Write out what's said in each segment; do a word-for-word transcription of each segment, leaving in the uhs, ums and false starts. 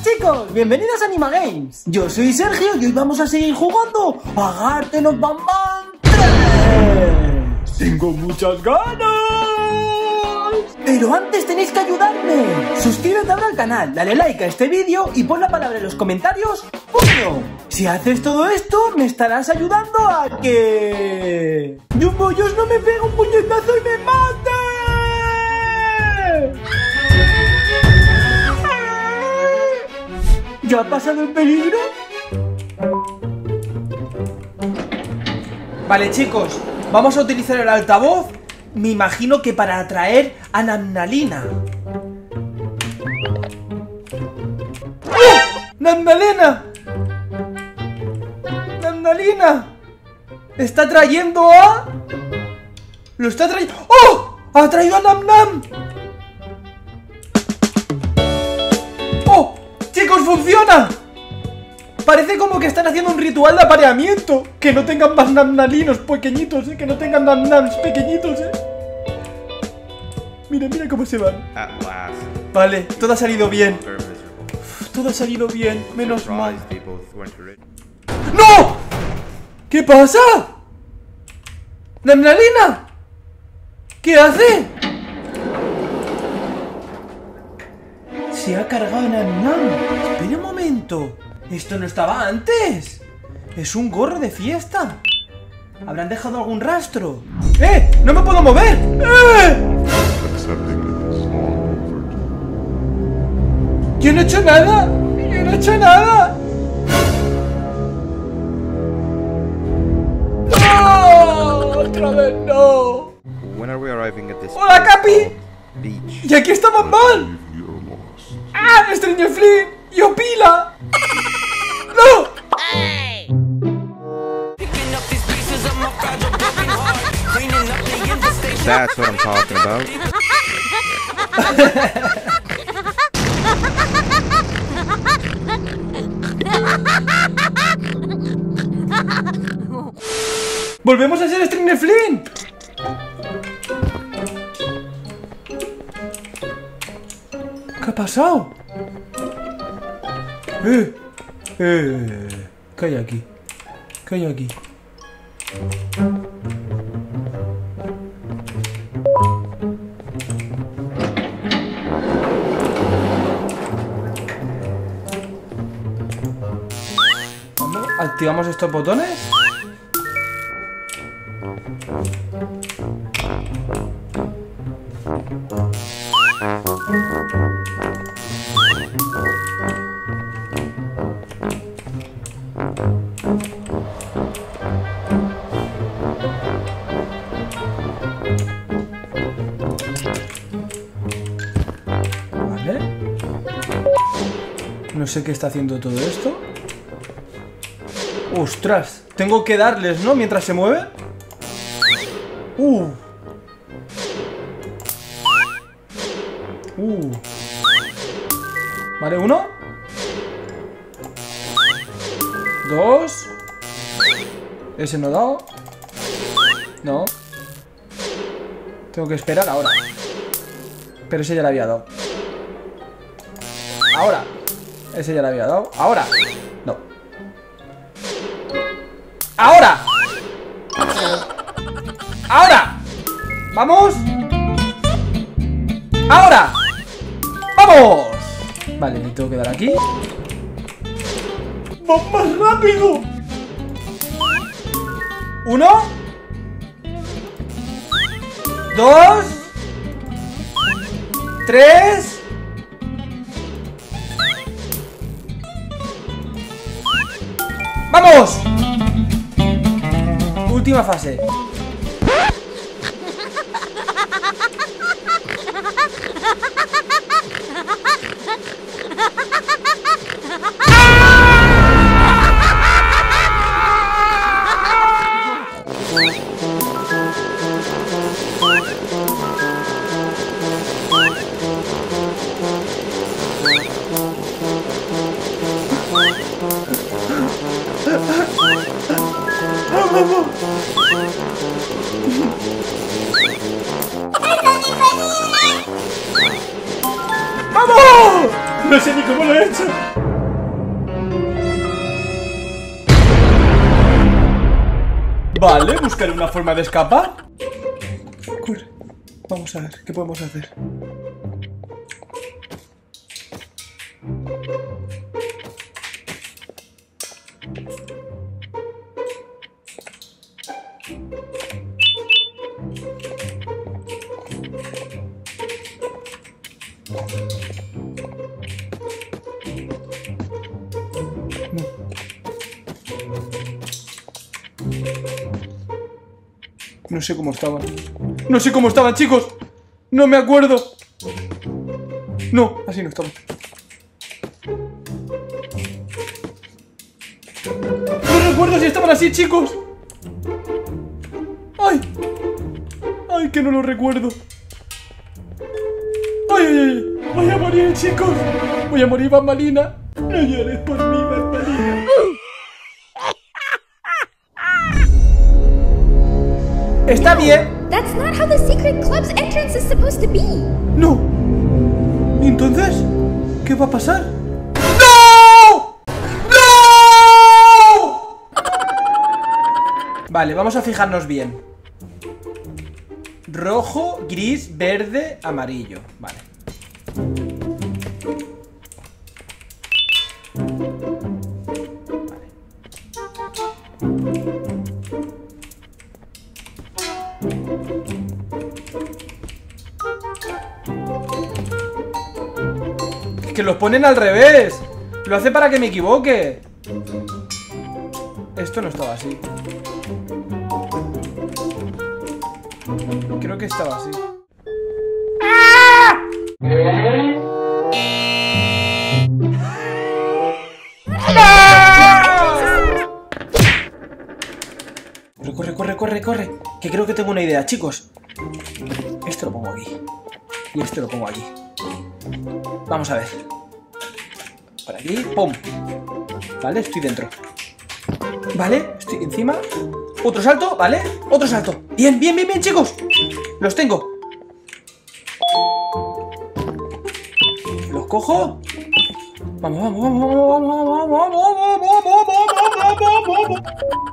chicos, bienvenidos a Anima Games. Yo soy Sergio y hoy vamos a seguir jugando a Garten of Banban tres. Tengo muchas ganas. Pero antes tenéis que ayudarme. Suscríbete ahora al canal, dale like a este vídeo y pon la palabra en los comentarios ¡puño! Si haces todo esto, me estarás ayudando a que... ¡Yumboyos no me pegue un puñetazo y me mate! ¿Ya ha pasado el peligro? Vale, chicos, vamos a utilizar el altavoz. Me imagino que para atraer a Namnalina. ¡Oh! ¡Namnalina! ¡Namnalina! Está trayendo a... Lo está trayendo... ¡Oh! ¡Ha traído a Nam Nam! ¡Oh! ¡Chicos, funciona! Parece como que están haciendo un ritual de apareamiento. Que no tengan más namnalinos pequeñitos, ¿eh? Que no tengan namnams pequeñitos, ¿eh? Mira, mira cómo se van. Vale, todo ha salido bien. Uf, todo ha salido bien, menos mal. ¡No! ¿Qué pasa? ¡Namnalina! ¿Qué hace? Se ha cargado a Nam Nam. Espera un momento. Esto no estaba antes. Es un gorro de fiesta. ¿Habrán dejado algún rastro? ¡Eh! ¡No me puedo mover! ¡Eh! ¡Yo no he hecho nada! ¡Yo no he hecho nada! ¡No! ¡Otra vez no! ¡Hola, Capi! ¡Y aquí está Banban! ¡Ah! ¡Stranger Flynn! ¡Yo pila! ¡No! That's what I'm talking about. ¡Volvemos a ser Stranger Flynn! ¿Qué ha pasado? Eh, eh, ¿qué hay aquí? ¿Qué hay aquí? Vamos, activamos estos botones. Vale. No sé qué está haciendo todo esto. ¡Ostras! Tengo que darles, ¿no? Mientras se mueve. ¡Uh! ¡Uh! Vale, uno. Dos. Ese no ha dado. No. Tengo que esperar ahora. Pero ese ya le había dado. Ahora. Ese ya le había dado. Ahora. No. ¡Ahora! ¡Ahora! ¡Vamos! ¡Ahora! ¡Vamos! Vale, le tengo que dar aquí. ¡Vamos más rápido! Uno. Dos. Tres. ¡Vamos! Última fase. ¡Vamos! No sé ni cómo lo he hecho. Vale, buscaré una forma de escapar. Corre. Vamos a ver, ¿qué podemos hacer? No sé cómo estaban. No sé cómo estaban, chicos. No me acuerdo. No, así no estaban. No recuerdo si estaban así, chicos. Ay. Ay, que no lo recuerdo. Ay, ay, ay. Voy a morir, chicos. Voy a morir, Bambalina. No llores por mí, Bambalina. Está bien. That's not how the secret club's entrance is supposed to be. No. ¿Y entonces? ¿Qué va a pasar? ¡No! ¡No! Vale, vamos a fijarnos bien. Rojo, gris, verde, amarillo. Vale. Que los ponen al revés. Lo hace para que me equivoque. Esto no estaba así. Creo que estaba así. Corre, corre, corre, corre, corre. Que creo que tengo una idea, chicos. Esto lo pongo aquí. Y esto lo pongo aquí. Vamos a ver. Por aquí, ¡pum! Vale, estoy dentro. Vale, estoy encima. Otro salto, ¿vale? Otro salto. Bien, bien, bien, bien, chicos. Los tengo. Los cojo. Vamos, vamos, vamos, vamos, vamos, vamos, vamos, vamos, vamos, vamos.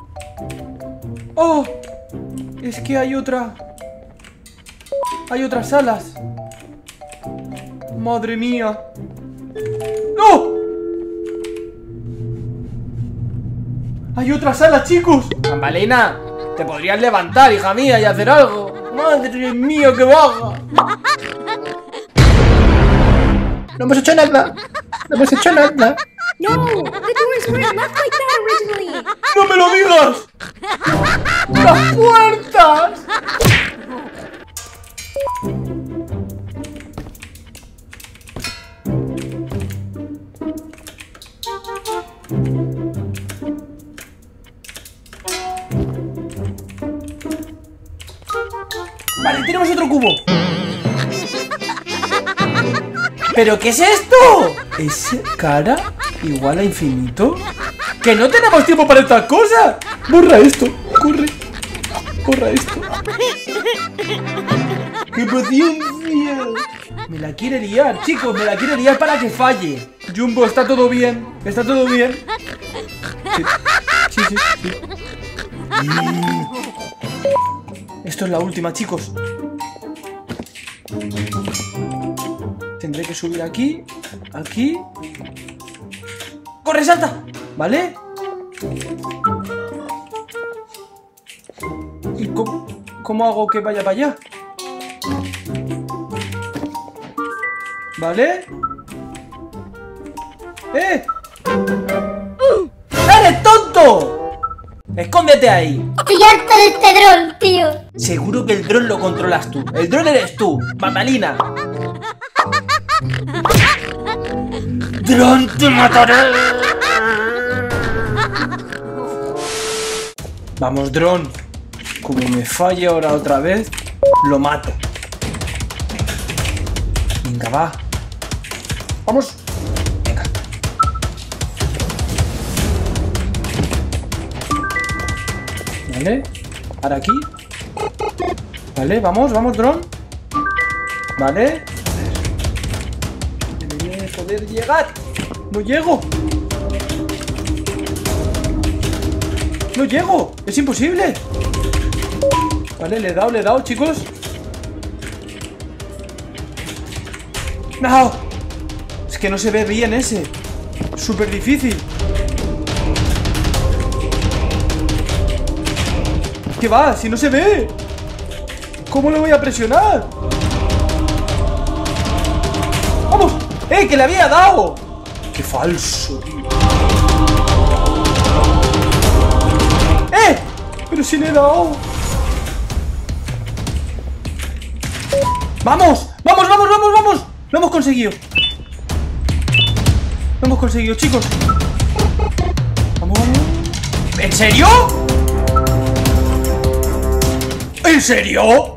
Oh, es que hay otra. Hay otras alas. Madre mía. ¡No! Hay otra sala, chicos. Bambalina, te podrías levantar, hija mía, y hacer algo. Madre mía, que baja. No hemos hecho nada. No hemos hecho nada. No, the doors weren't left like that originally. ¡No me lo digas! ¡Las puertas! Vale, tenemos otro cubo. ¿Pero qué es esto? ¿Es cara igual a infinito? ¡Que no tenemos tiempo para estas cosas! ¡Borra esto! ¡Corre! ¡Borra esto! ¡Qué paciencia! Me la quiere liar, chicos, me la quiere liar para que falle. Jumbo, está todo bien. Está todo bien. Sí, sí, sí, sí. Mm. Esto es la última, chicos. Tendré que subir aquí. Aquí. ¡Corre, salta! ¿Vale? ¿Y cómo, cómo hago que vaya para allá? ¿Vale? ¡Eh! ¡Eres tonto! ¡Escóndete ahí! Estoy harto de este dron, tío. Seguro que el dron lo controlas tú. El dron eres tú, Bambalina. ¡Dron, te mataré! Vamos, dron. Como me falle ahora otra vez, lo mato. Venga, va. Vamos. Venga. Vale. Ahora aquí. Vale, vamos, vamos, dron. Vale. Debería de poder poder llegar. No llego. No llego. Es imposible. Vale, le he dado, le he dado, chicos. No. Es que no se ve bien ese. Súper difícil. ¿Qué va? Si no se ve. ¿Cómo lo voy a presionar? ¡Vamos! ¡Eh! ¡Que le había dado! ¡Qué falso, tío! ¡Eh! ¡Pero si le he dado! ¡Vamos! ¡Vamos, vamos, vamos, vamos! ¡Lo hemos conseguido! ¡Lo hemos conseguido, chicos! ¡Vamos, vamos! ¿En serio? ¿En serio?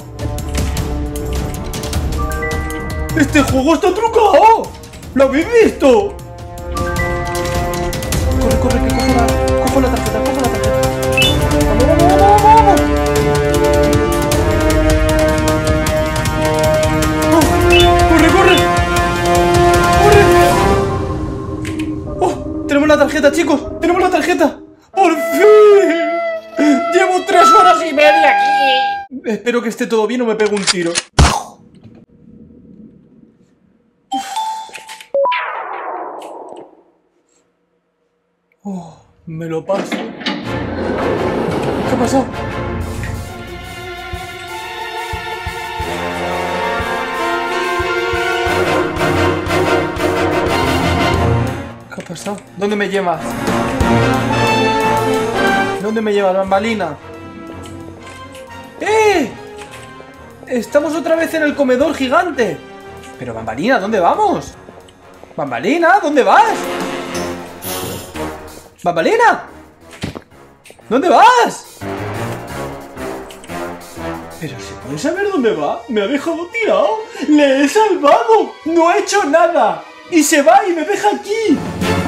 ¡Este juego está trucado! ¿Lo habéis visto? Corre, corre, que cojo la, cojo la tarjeta, cojo la tarjeta. ¡Vamos, vamos, vamos, vamos! ¡Oh! ¡Corre, corre! ¡Corre! ¡Oh! ¡Tenemos la tarjeta, chicos! ¡Tenemos la tarjeta! ¡Por fin! ¡Llevo tres horas y media aquí! Espero que esté todo bien o me pego un tiro. Oh, me lo paso. ¿Qué ha pasado? ¿Qué ha pasado? ¿Dónde me llevas? ¿Dónde me llevas, Bambalina? ¡Eh! Estamos otra vez en el comedor gigante. Pero Bambalina, ¿dónde vamos? Bambalina, ¿dónde vas? ¡Bambalina! ¿Dónde vas? Pero ¿se puede saber dónde va? Me ha dejado tirado. ¡Le he salvado! ¡No he hecho nada! Y se va y me deja aquí.